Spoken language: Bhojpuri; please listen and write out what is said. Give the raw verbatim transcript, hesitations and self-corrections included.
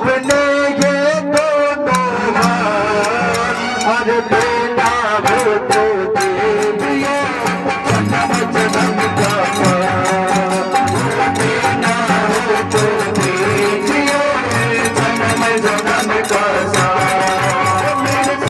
अपने ये दोनों और बेटा वो तो दे दिया जन्म जन्म